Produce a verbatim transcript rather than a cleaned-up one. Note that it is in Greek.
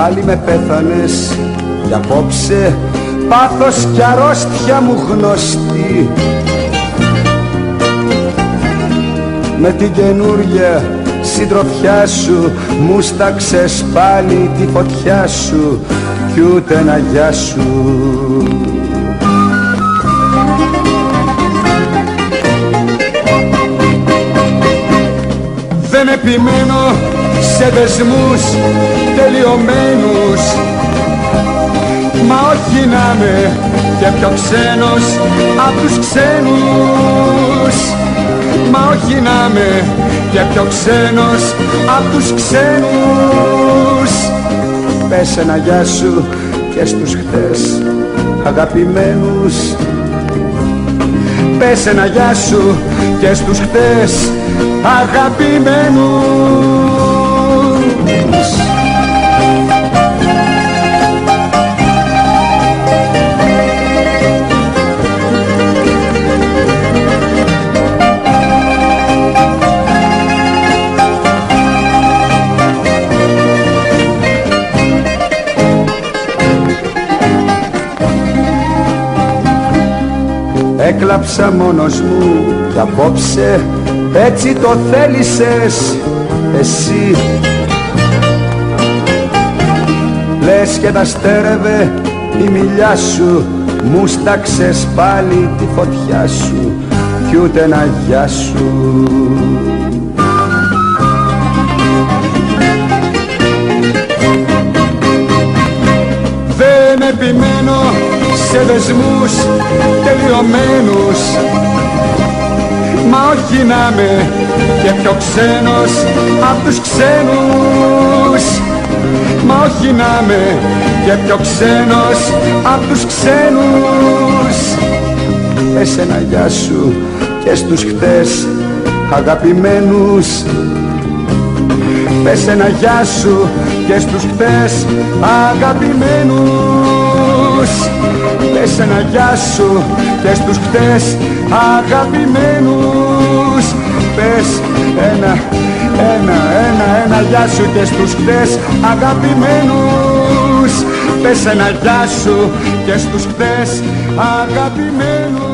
πάλι με πέθανες κι απόψε πάθος κι αρρώστια μου γνωστή. Με την καινούρια συντροφιά σου μου στάξες πάλι τη φωτιά σου κι ούτε ένα γεια σου. Δεν επιμένω σε δεσμούς τελειωμένους, μα όχι να είμαι και πιο ξένος απ' τους ξένους, μα όχι να είμαι και πιο ξένος απ' τους ξένους. Πες ένα γεια σου και στους χτες αγαπημένους, πες ένα γεια σου και στους χτες αγαπημένους. Έκλαψα μόνος μου κι απόψε έτσι το θέλησες εσύ. Λες και τα στέρευε η μιλιά σου, μου στάξες πάλι τη φωτιά σου κι ούτε ένα γεια σου. Δεν επιμένω σε δεσμούς τελειωμένους, μα όχι να είμαι και πιο ξένος απ' τους ξένους, μα όχι να είμαι και πιο ξένος απ' τους ξένους. Πες ένα γεια σου και στους χτες αγαπημένους, πες ένα γεια σου και στους χτες αγαπημένους, πες ένα γεια σου και στους χτες αγαπημένους, πες ένα, ένα, ένα, ένα γεια σου και στους χτες αγαπημένους, πες ένα γεια σου και στους χτες αγαπημένους.